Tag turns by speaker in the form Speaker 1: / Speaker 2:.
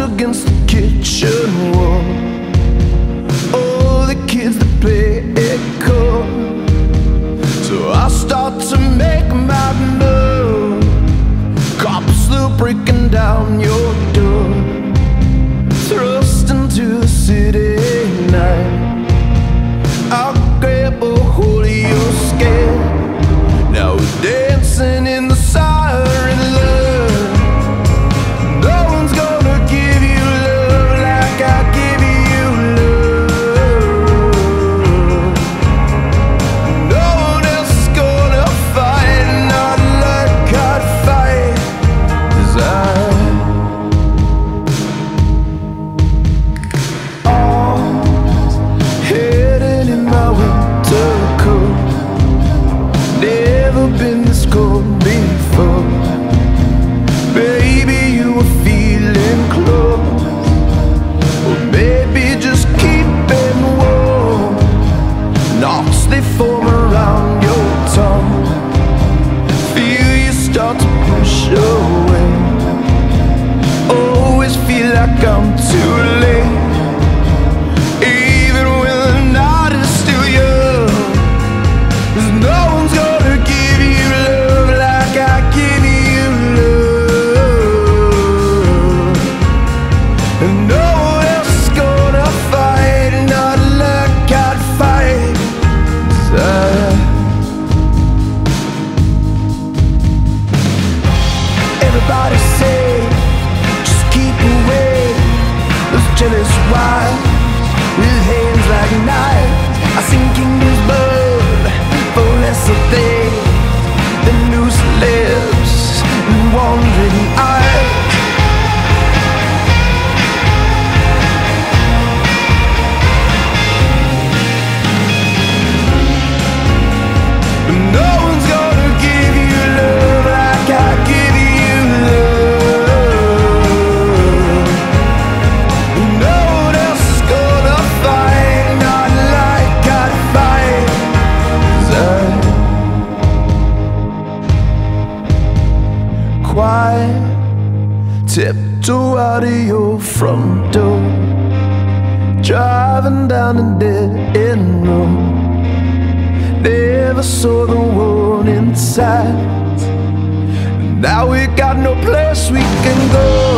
Speaker 1: against the kitchen wall. All the kids that play it cool. So I start to make my move. Cops still breaking down your door. Thrust into the city night. I'll grab a hold of your skin. Now we're dancing in the siren love. No one's gonna give you love like I give you love. No one else is gonna fight, not like I'd fight. 'Cause heading in my winter coat. Never been this cold before. Baby, you were feeling close. Or maybe just keeping warm. Knots they form around your tongue. Feel you start to push away. Always feel like I'm too late. Even when the night is still young. 'Cause no one's gonna give you love like I give you love. And no one else is gonna fight, not like I'd fight. 'Cause everybody say, just keep away. Those jealous wives with hands like knives. I seen kingdoms burn for lesser things than loose lips and wandering eyes. But no one's gonna give you love like I give you love. No one else is gonna fight, not like I'd fight. 'Cause quiet, tiptoe out of your front door. Driving down a dead-end road. Never saw the warning signs. Now we got no place we can go.